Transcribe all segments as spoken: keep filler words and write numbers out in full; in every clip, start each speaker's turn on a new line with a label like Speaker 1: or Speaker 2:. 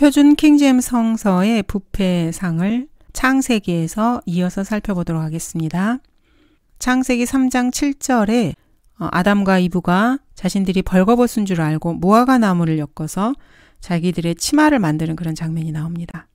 Speaker 1: 표준 킹제임스 성서의 부패상을 창세기에서 이어서 살펴보도록 하겠습니다. 창세기 삼 장 칠 절에 아담과 이브가 자신들이 벌거벗은 줄 알고 무화과 나무를 엮어서 자기들의 치마를 만드는 그런 장면이 나옵니다.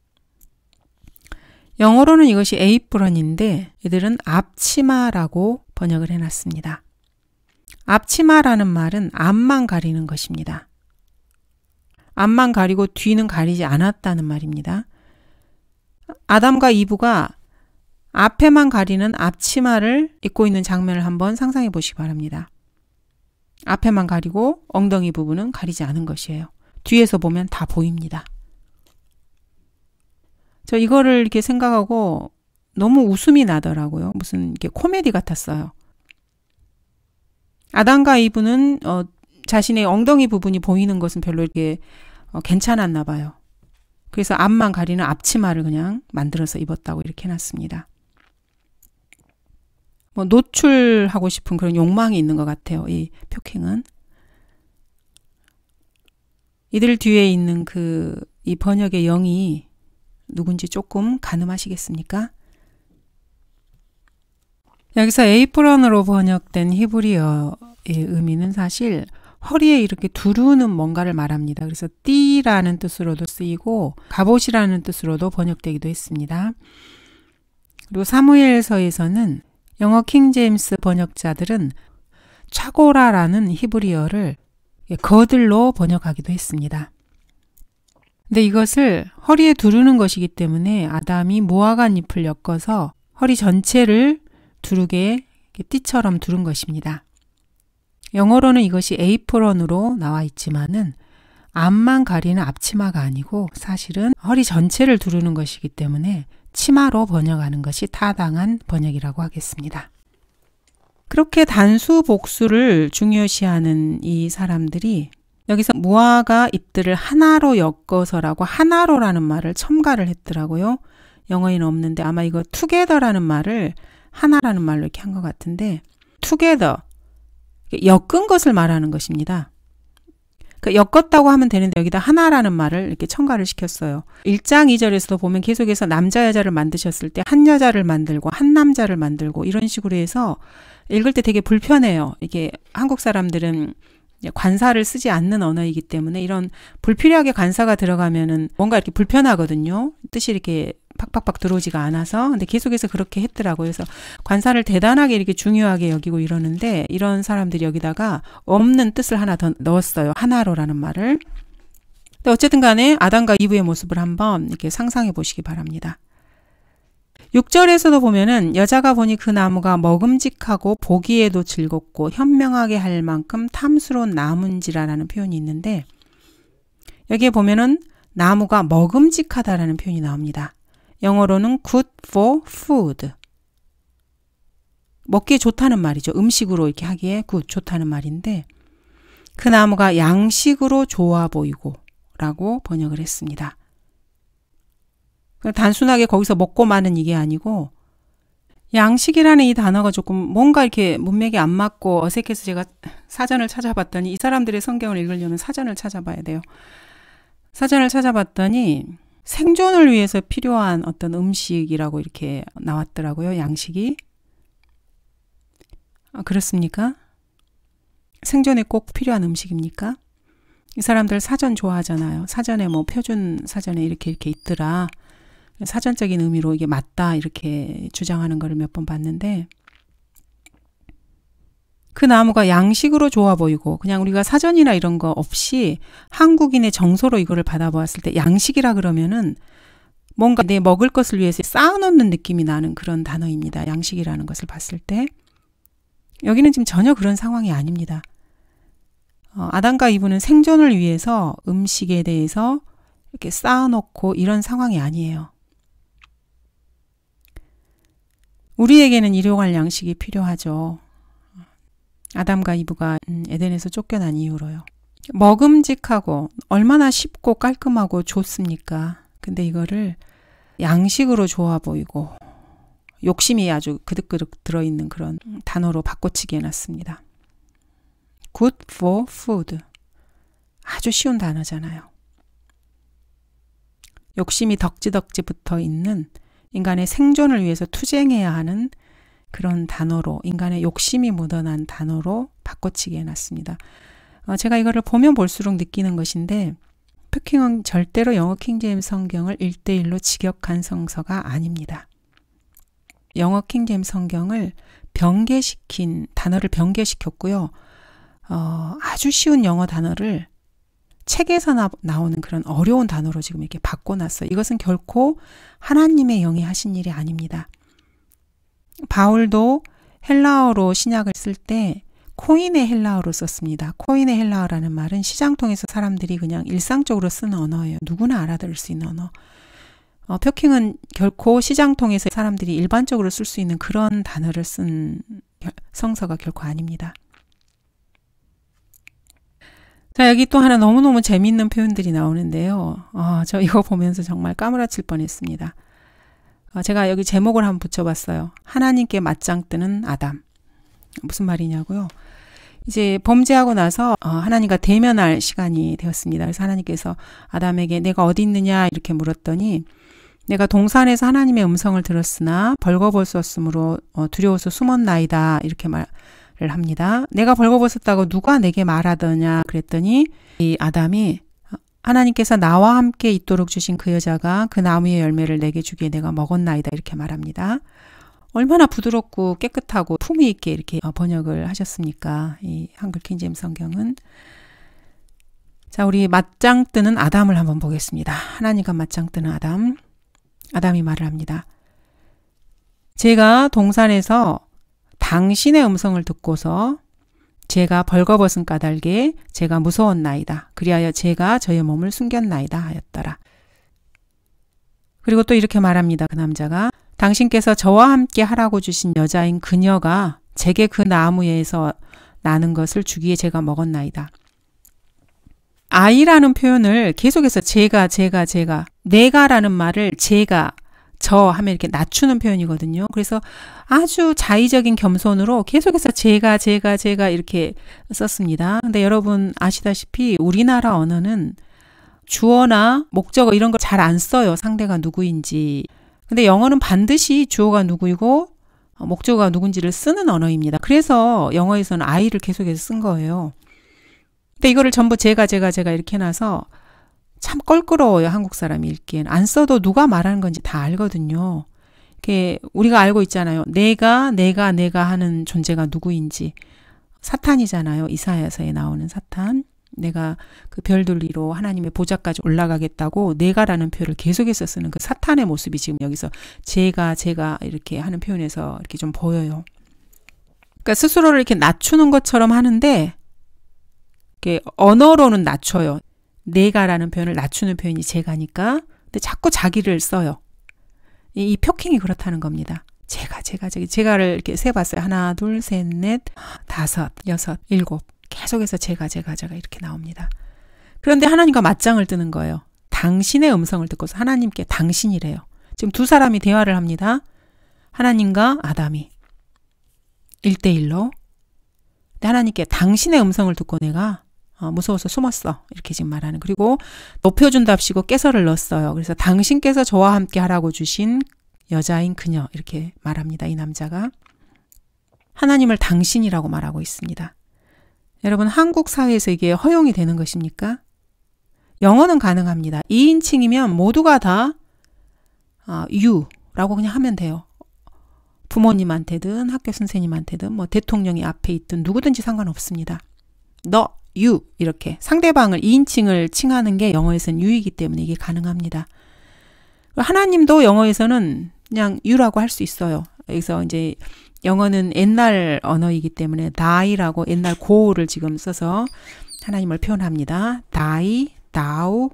Speaker 1: 영어로는 이것이 에이프런인데 이들은 앞치마라고 번역을 해놨습니다. 앞치마라는 말은 앞만 가리는 것입니다. 앞만 가리고 뒤는 가리지 않았다는 말입니다. 아담과 이브가 앞에만 가리는 앞치마를 입고 있는 장면을 한번 상상해 보시기 바랍니다. 앞에만 가리고 엉덩이 부분은 가리지 않은 것이에요. 뒤에서 보면 다 보입니다. 저 이거를 이렇게 생각하고 너무 웃음이 나더라고요. 무슨 이렇게 코미디 같았어요. 아담과 이브는 어, 자신의 엉덩이 부분이 보이는 것은 별로 이렇게 어, 괜찮았나 봐요. 그래서 앞만 가리는 앞치마를 그냥 만들어서 입었다고 이렇게 해놨습니다. 뭐 노출하고 싶은 그런 욕망이 있는 것 같아요. 이 표킹은. 이들 뒤에 있는 그 이 번역의 영이 누군지 조금 가늠하시겠습니까? 여기서 에이프런으로 번역된 히브리어의 의미는 사실 허리에 이렇게 두르는 뭔가를 말합니다. 그래서 띠라는 뜻으로도 쓰이고 갑옷이라는 뜻으로도 번역되기도 했습니다. 그리고 사무엘서에서는 영어 킹제임스 번역자들은 차고라라는 히브리어를 거들로 번역하기도 했습니다. 근데 이것을 허리에 두르는 것이기 때문에 아담이 무화과 잎을 엮어서 허리 전체를 두르게 띠처럼 두른 것입니다. 영어로는 이것이 에이프런으로 나와 있지만은 앞만 가리는 앞치마가 아니고 사실은 허리 전체를 두르는 것이기 때문에 치마로 번역하는 것이 타당한 번역이라고 하겠습니다. 그렇게 단수 복수를 중요시하는 이 사람들이 여기서 무화과 잎들을 하나로 엮어서라고 하나로라는 말을 첨가를 했더라고요. 영어에는 없는데 아마 이거 together라는 말을 하나라는 말로 이렇게 한 것 같은데 together, 엮은 것을 말하는 것입니다. 그러니까 엮었다고 하면 되는데 여기다 하나라는 말을 이렇게 첨가를 시켰어요. 일 장 이 절에서도 보면 계속해서 남자 여자를 만드셨을 때 한 여자를 만들고 한 남자를 만들고 이런 식으로 해서 읽을 때 되게 불편해요. 이게 한국 사람들은 관사를 쓰지 않는 언어이기 때문에 이런 불필요하게 관사가 들어가면은 뭔가 이렇게 불편하거든요. 뜻이 이렇게 팍팍팍 들어오지가 않아서. 근데 계속해서 그렇게 했더라고요. 그래서 관사를 대단하게 이렇게 중요하게 여기고 이러는데 이런 사람들이 여기다가 없는 뜻을 하나 더 넣었어요. 하나로라는 말을. 근데 어쨌든 간에 아담과 이브의 모습을 한번 이렇게 상상해 보시기 바랍니다. 육 절에서도 보면은 여자가 보니 그 나무가 먹음직하고 보기에도 즐겁고 현명하게 할 만큼 탐스러운 나무인지라라는 표현이 있는데 여기에 보면은 나무가 먹음직하다라는 표현이 나옵니다. 영어로는 good for food. 먹기에 좋다는 말이죠. 음식으로 이렇게 하기에 good, 좋다는 말인데 그 나무가 양식으로 좋아 보이고 라고 번역을 했습니다. 단순하게 거기서 먹고 마는 이게 아니고 양식이라는 이 단어가 조금 뭔가 이렇게 문맥이 안 맞고 어색해서 제가 사전을 찾아봤더니 이 사람들의 성경을 읽으려면 사전을 찾아봐야 돼요. 사전을 찾아봤더니 생존을 위해서 필요한 어떤 음식이라고 이렇게 나왔더라고요. 양식이. 아, 그렇습니까? 생존에 꼭 필요한 음식입니까? 이 사람들 사전 좋아하잖아요. 사전에 뭐 표준 사전에 이렇게 이렇게 있더라. 사전적인 의미로 이게 맞다 이렇게 주장하는 거를 몇 번 봤는데 그 나무가 양식으로 좋아 보이고 그냥 우리가 사전이나 이런 거 없이 한국인의 정서로 이거를 받아보았을 때 양식이라 그러면은 뭔가 내 먹을 것을 위해서 쌓아놓는 느낌이 나는 그런 단어입니다. 양식이라는 것을 봤을 때 여기는 지금 전혀 그런 상황이 아닙니다. 어, 아담과 이브는 생존을 위해서 음식에 대해서 이렇게 쌓아놓고 이런 상황이 아니에요. 우리에게는 일용할 양식이 필요하죠. 아담과 이브가 에덴에서 쫓겨난 이후로요. 먹음직하고 얼마나 쉽고 깔끔하고 좋습니까? 근데 이거를 양식으로 좋아 보이고 욕심이 아주 그득그득 들어있는 그런 단어로 바꿔치기 해놨습니다. good for food. 아주 쉬운 단어잖아요. 욕심이 덕지덕지 붙어 있는 인간의 생존을 위해서 투쟁해야 하는 그런 단어로, 인간의 욕심이 묻어난 단어로 바꿔치기 해놨습니다. 어, 제가 이거를 보면 볼수록 느끼는 것인데, 푸킹은 절대로 영어 킹제임스 성경을 일 대일로 직역한 성서가 아닙니다. 영어 킹제임스 성경을 변개시킨, 단어를 변개시켰고요. 어, 아주 쉬운 영어 단어를 책에서 나, 나오는 그런 어려운 단어로 지금 이렇게 바꿔놨어요. 이것은 결코 하나님의 영이 하신 일이 아닙니다. 바울도 헬라어로 신약을 쓸 때 코인의 헬라어로 썼습니다. 코인의 헬라어라는 말은 시장통에서 사람들이 그냥 일상적으로 쓰는 언어예요. 누구나 알아들을 수 있는 언어. 어, 푸킹은 결코 시장통에서 사람들이 일반적으로 쓸 수 있는 그런 단어를 쓴 성서가 결코 아닙니다. 자, 여기 또 하나 너무너무 재미있는 표현들이 나오는데요. 어, 저 이거 보면서 정말 까무라칠 뻔했습니다. 어, 제가 여기 제목을 한번 붙여봤어요. 하나님께 맞짱 뜨는 아담. 무슨 말이냐고요? 이제 범죄하고 나서 어, 하나님과 대면할 시간이 되었습니다. 그래서 하나님께서 아담에게 내가 어디 있느냐 이렇게 물었더니, 내가 동산에서 하나님의 음성을 들었으나 벌거벗었으므로 어, 두려워서 숨었나이다 이렇게 말을 합니다. 내가 벌거벗었다고 누가 내게 말하더냐 그랬더니, 이 아담이 하나님께서 나와 함께 있도록 주신 그 여자가 그 나무의 열매를 내게 주기에 내가 먹었나이다 이렇게 말합니다. 얼마나 부드럽고 깨끗하고 품위 있게 이렇게 번역을 하셨습니까? 이 한글 킹제임스 성경은. 자, 우리 맞짱 뜨는 아담을 한번 보겠습니다. 하나님과 맞짱 뜨는 아담. 아담이 말을 합니다. 제가 동산에서 당신의 음성을 듣고서 제가 벌거벗은 까닭에 제가 무서웠나이다. 그리하여 제가 저의 몸을 숨겼나이다 하였더라. 그리고 또 이렇게 말합니다. 그 남자가 당신께서 저와 함께 하라고 주신 여자인 그녀가 제게 그 나무에서 나는 것을 주기에 제가 먹었나이다. 아이라는 표현을 계속해서 제가 제가 제가 내가라는 말을 제가 저 하면 이렇게 낮추는 표현이거든요. 그래서 아주 자의적인 겸손으로 계속해서 제가 제가 제가 이렇게 썼습니다. 근데 여러분 아시다시피 우리나라 언어는 주어나 목적어 이런 거 잘 안 써요. 상대가 누구인지. 근데 영어는 반드시 주어가 누구이고 목적어가 누군지를 쓰는 언어입니다. 그래서 영어에서는 I를 계속해서 쓴 거예요. 근데 이거를 전부 제가 제가 제가 이렇게 해놔서 참 껄끄러워요. 한국 사람이 읽기엔. 안 써도 누가 말하는 건지 다 알거든요. 이렇게 우리가 알고 있잖아요. 내가 내가 내가 하는 존재가 누구인지. 사탄이잖아요. 이사야서에 나오는 사탄. 내가 그 별들 위로 하나님의 보좌까지 올라가겠다고 내가라는 표현을 계속해서 쓰는 그 사탄의 모습이 지금 여기서 제가 제가 이렇게 하는 표현에서 이렇게 좀 보여요. 그러니까 스스로를 이렇게 낮추는 것처럼 하는데 이렇게 언어로는 낮춰요. 내가라는 표현을 낮추는 표현이 제가니까. 근데 자꾸 자기를 써요. 이, 이 푸킹이 그렇다는 겁니다. 제가 제가 제가 제가를 이렇게 세봤어요. 하나 둘 셋 넷 다섯 여섯 일곱 계속해서 제가 제가 제가 이렇게 나옵니다. 그런데 하나님과 맞짱을 뜨는 거예요. 당신의 음성을 듣고서 하나님께 당신이래요. 지금 두 사람이 대화를 합니다. 하나님과 아담이 일 대일로. 근데 하나님께 당신의 음성을 듣고 내가 어, 무서워서 숨었어. 이렇게 지금 말하는. 그리고 높여준답시고 깨서를 넣었어요. 그래서 당신께서 저와 함께 하라고 주신 여자인 그녀 이렇게 말합니다. 이 남자가. 하나님을 당신이라고 말하고 있습니다. 여러분 한국 사회에서 이게 허용이 되는 것입니까? 영어는 가능합니다. 이인칭이면 모두가 다 어, you라고 그냥 하면 돼요. 부모님한테든 학교 선생님한테든 뭐 대통령이 앞에 있든 누구든지 상관없습니다. 너, you 이렇게 상대방을 이인칭을 칭하는 게 영어에서는 you이기 때문에 이게 가능합니다. 하나님도 영어에서는 그냥 you라고 할 수 있어요. 여기서 이제 영어는 옛날 언어이기 때문에 thy라고 옛날 고를 지금 써서 하나님을 표현합니다. thy, thou.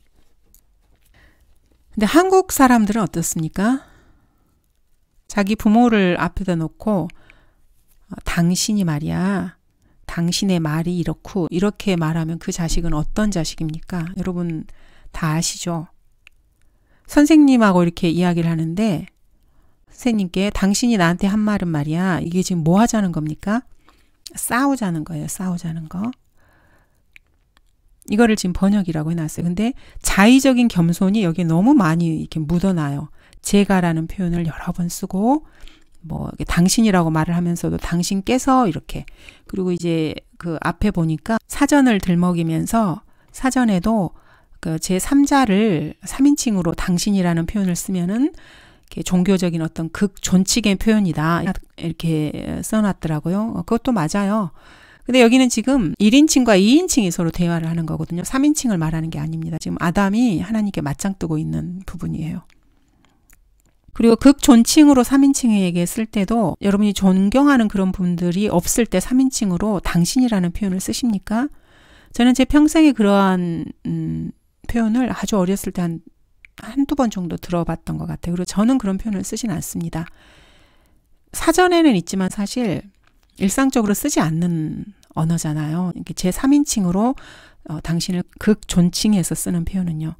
Speaker 1: 근데 한국 사람들은 어떻습니까? 자기 부모를 앞에다 놓고 어, 당신이 말이야. 당신의 말이 이렇고 이렇게 말하면 그 자식은 어떤 자식입니까? 여러분 다 아시죠? 선생님하고 이렇게 이야기를 하는데 선생님께 당신이 나한테 한 말은 말이야. 이게 지금 뭐 하자는 겁니까? 싸우자는 거예요. 싸우자는 거. 이거를 지금 번역이라고 해놨어요. 근데 자의적인 겸손이 여기에 너무 많이 이렇게 묻어나요. 제가라는 표현을 여러 번 쓰고 뭐 당신이라고 말을 하면서도 당신께서 이렇게, 그리고 이제 그 앞에 보니까 사전을 들먹이면서 사전에도 그 제삼자를 삼인칭으로 당신이라는 표현을 쓰면은 이렇게 종교적인 어떤 극존칭의 표현이다 이렇게 써놨더라고요. 그것도 맞아요. 근데 여기는 지금 일인칭과 이인칭이 서로 대화를 하는 거거든요. 삼인칭을 말하는 게 아닙니다. 지금 아담이 하나님께 맞짱 뜨고 있는 부분이에요. 그리고 극존칭으로 삼인칭에게 쓸 때도 여러분이 존경하는 그런 분들이 없을 때 삼인칭으로 당신이라는 표현을 쓰십니까? 저는 제 평생에 그러한 음, 표현을 아주 어렸을 때 한 한두 번 정도 들어봤던 것 같아요. 그리고 저는 그런 표현을 쓰진 않습니다. 사전에는 있지만 사실 일상적으로 쓰지 않는 언어잖아요. 이렇게 제삼인칭으로 어, 당신을 극존칭해서 쓰는 표현은요.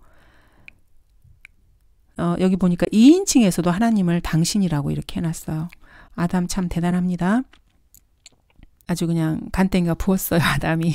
Speaker 1: 어, 여기 보니까 이인칭에서도 하나님을 당신이라고 이렇게 해놨어요. 아담 참 대단합니다. 아주 그냥 간땡이가 부었어요, 아담이.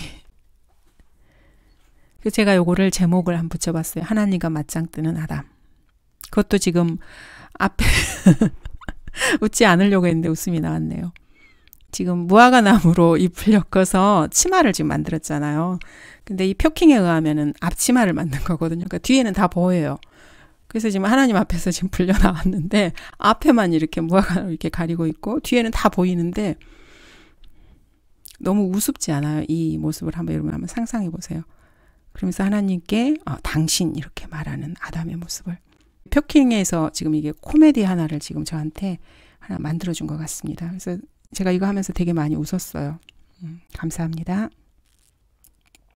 Speaker 1: 그래서 제가 요거를 제목을 한번 붙여봤어요. 하나님과 맞짱 뜨는 아담. 그것도 지금 앞에 웃지 않으려고 했는데 웃음이 나왔네요. 지금 무화과 나무로 잎을 엮어서 치마를 지금 만들었잖아요. 근데 이 표킹에 의하면은 앞치마를 만든 거거든요. 그러니까 뒤에는 다 보여요. 그래서 지금 하나님 앞에서 지금 불려 나왔는데 앞에만 이렇게 무화과로 이렇게 가리고 있고 뒤에는 다 보이는데 너무 우습지 않아요? 이 모습을 한번 여러분 한번 상상해 보세요. 그러면서 하나님께 어, 당신 이렇게 말하는 아담의 모습을. 표킹에서 지금 이게 코미디 하나를 지금 저한테 하나 만들어준 것 같습니다. 그래서 제가 이거 하면서 되게 많이 웃었어요. 음, 감사합니다.